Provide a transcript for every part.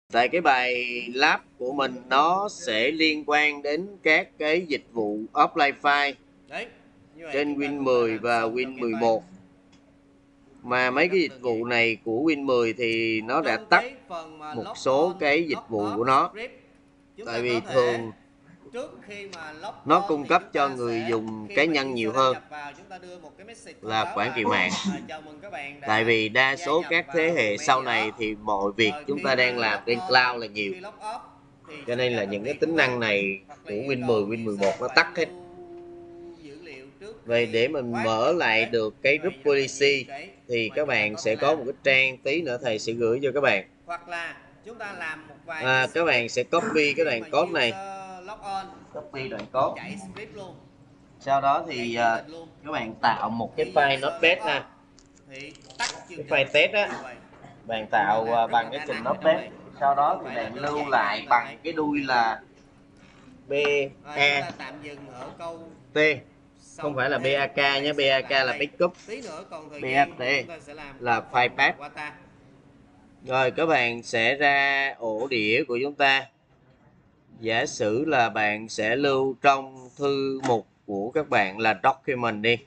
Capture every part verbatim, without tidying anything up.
Tại cái bài lab của mình nó sẽ liên quan đến các cái dịch vụ offline file Đấy, như vậy trên chúng ta Win cũng đã mười làm và xong Win trong cái mười file một. Mà mấy rất cái dịch đơn vụ giản. này của Win mười thì nó đã Trong tắt cái phần mà một log số on, cái dịch log vụ off của nó. script, chúng Tại ta vì có thể thường trước khi mà log nó on cung thì cấp chúng cho ta người sẽ dùng khi cá mà nhân nhiều user đăng hơn nhập vào, chúng ta đưa một cái message thông là báo quản trị là mạng. à, chào mừng các bạn Tại đã vì đa gia số nhập các thế vào hệ domain sau gì này đó. thì mọi việc Rồi chúng khi ta đang mà làm log trên on, cloud là nhiều. khi log off thì Cho xin nên là chào tạm những cái biệt vân tính vân. năng này Hoặc là của yêu Win mười, cầu Win mười một user nó phải tắt hết. lưu dữ liệu trước Vậy khi để mình thoát. mở lại Đấy, được cái như group vậy rất là nhiều policy cái thì mà các chúng ta bạn có thể sẽ có làm. một cái trang tí nữa thầy sẽ gửi cho các bạn. Hoặc là chúng ta làm một vài cái À, các bạn script sẽ copy cái khi đoạn mà code này, user log on copy đoạn mình code. chạy script luôn, Sau đó chạy thì chương à, trình luôn. các bạn tạo một cái Khi file user log notepad off ha, thì tắt cái chương trình. file test á, Như vậy bạn chúng ta tạo làm à, rất là bằng cái đa trình năng ở trong notepad. này, Sau chứ đó không thì phải là bạn đơn lưu giản là lại chúng ta bằng phải. cái đuôi là B À, chúng A ta tạm dừng ở câu T, không phải là sáu D, như bê a ca vậy nhé, sẽ lặp bê a ca lại ở là đây. backup, Tí nữa còn thời gian bát thì chúng ta sẽ làm là ở file phần path. W A T A. Rồi các bạn sẽ ra ổ đĩa của chúng ta. Giả sử là bạn sẽ lưu trong thư mục của các bạn là document đi,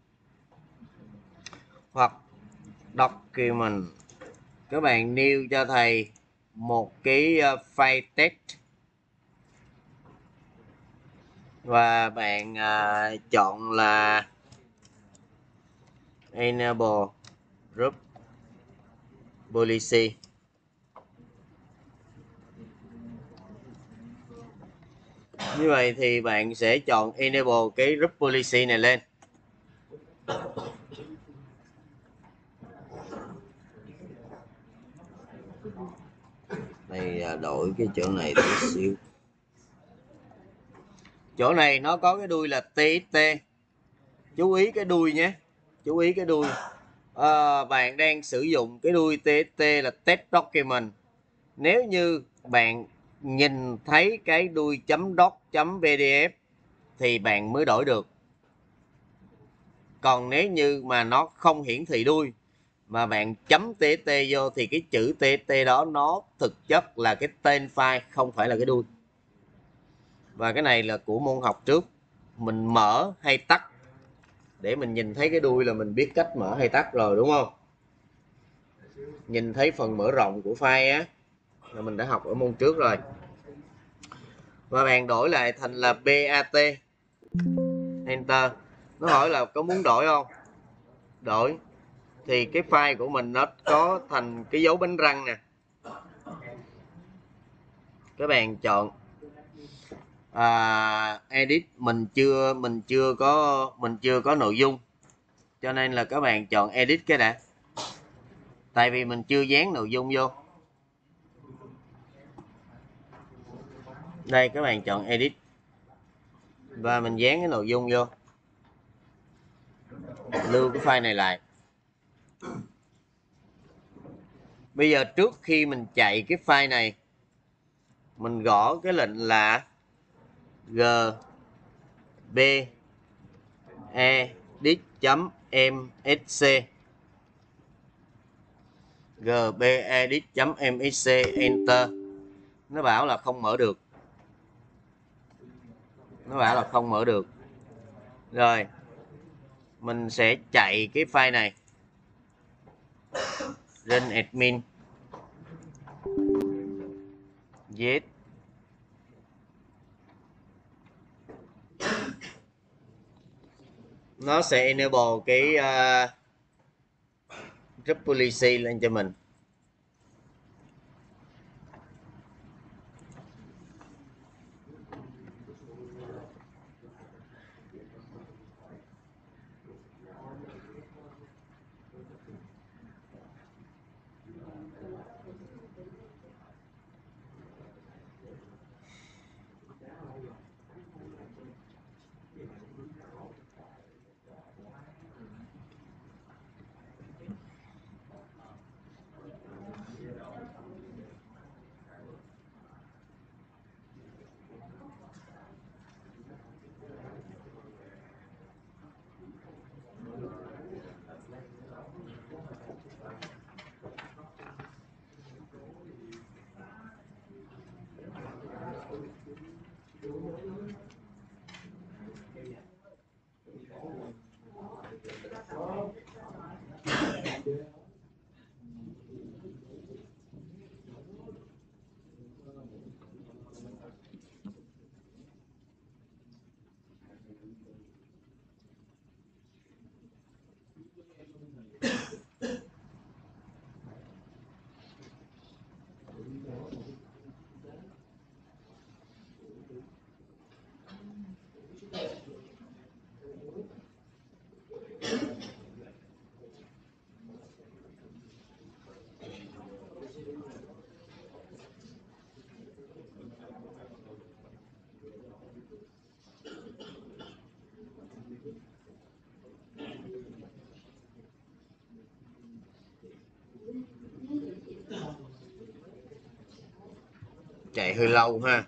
hoặc document. Các bạn new cho thầy một cái ờ, file text và bạn à, chọn là enable group policy. Như vậy thì bạn sẽ chọn enable cái group policy này lên. Đây à, đổi cái chỗ này tí xíu. Chỗ này nó có cái đuôi là txt. Chú ý cái đuôi nhé. Chú ý cái đuôi. À, bạn đang sử dụng cái đuôi txt là test document. Nếu như bạn nhìn thấy cái đuôi chấm doc chấm pdf thì bạn mới đổi được. Còn nếu như mà nó không hiển thị đuôi mà bạn chấm txt vô thì cái chữ txt đó nó thực chất là cái tên file, không phải là cái đuôi. Và cái này là của môn học trước, mình mở hay tắt để mình nhìn thấy cái đuôi là mình biết cách mở hay tắt rồi, đúng không? Nhìn thấy phần mở rộng của file á là mình đã học ở môn trước rồi. Và bạn đổi lại thành là bat, enter. Nó hỏi là có muốn đổi không? Đổi thì cái file của mình nó có thành cái dấu bánh răng nè. Các bạn chọn à, edit, mình chưa mình chưa có mình chưa có nội dung, cho nên là các bạn chọn edit cái đã, tại vì mình chưa dán nội dung vô. Đây các bạn chọn edit và mình dán cái nội dung vô, lưu cái file này lại. Bây giờ trước khi mình chạy cái file này, mình gõ cái lệnh là gbedit.msc, gbedit.msc, enter. Nó bảo là không mở được, nó bảo là không mở được. Rồi mình sẽ chạy cái file này, run admin yes. Nó sẽ enable cái uh, group policy lên cho mình. chạy hơi lâu ha.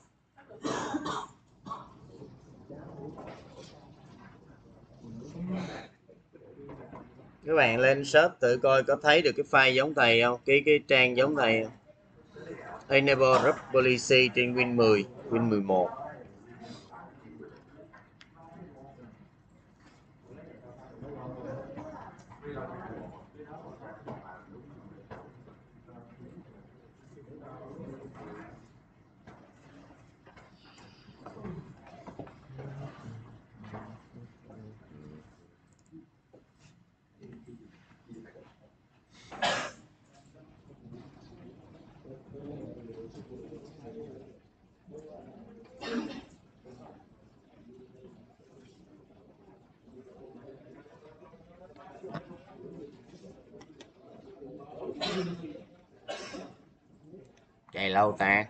Các bạn lên search tự coi có thấy được cái file giống thầy không, cái cái trang giống thầy không? Enable Group Policy trên Win mười, Win mười một. Chạy lâu ta.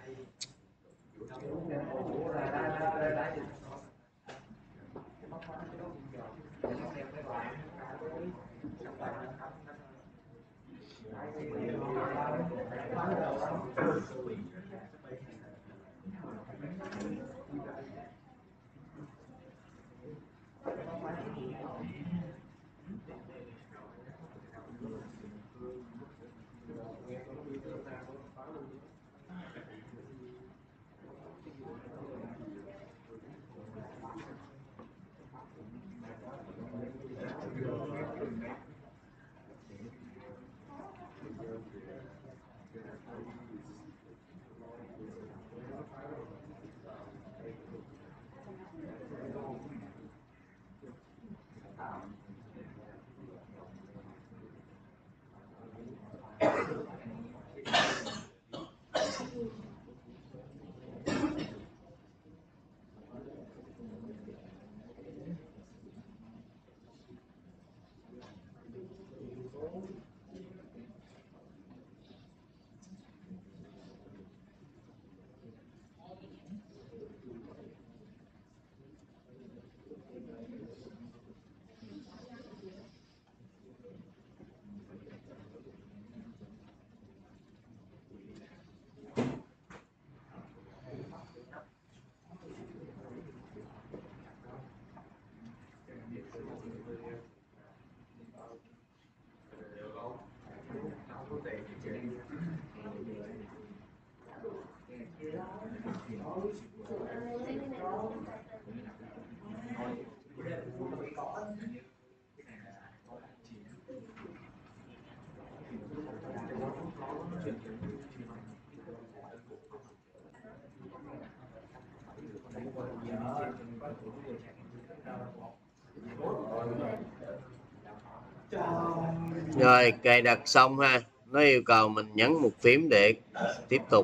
Rồi cài đặt xong ha, nó yêu cầu mình nhấn một phím để tiếp tục.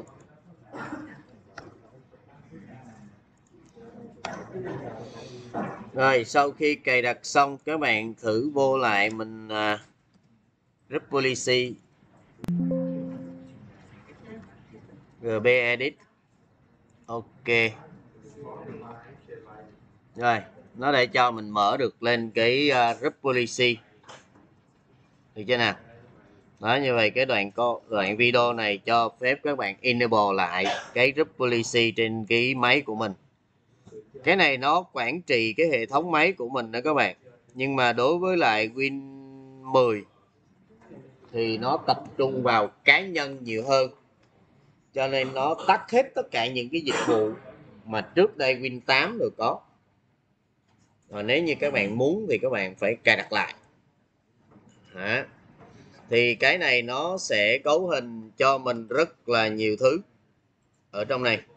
Rồi sau khi cài đặt xong các bạn thử vô lại mình uh, Group Policy giê bê Edit. Ok. Rồi nó để cho mình mở được lên cái uh, Group Policy, được chưa nào? Đó, như vậy cái đoạn có đoạn video này cho phép các bạn enable lại cái Group Policy trên cái máy của mình. Cái này nó quản trị cái hệ thống máy của mình đó các bạn. Nhưng mà đối với lại Win mười thì nó tập trung vào cá nhân nhiều hơn, cho nên nó tắt hết tất cả những cái dịch vụ mà trước đây Win tám được có. Rồi nếu như các bạn muốn thì các bạn phải cài đặt lại. Đó. Thì cái này nó sẽ cấu hình cho mình rất là nhiều thứ ở trong này.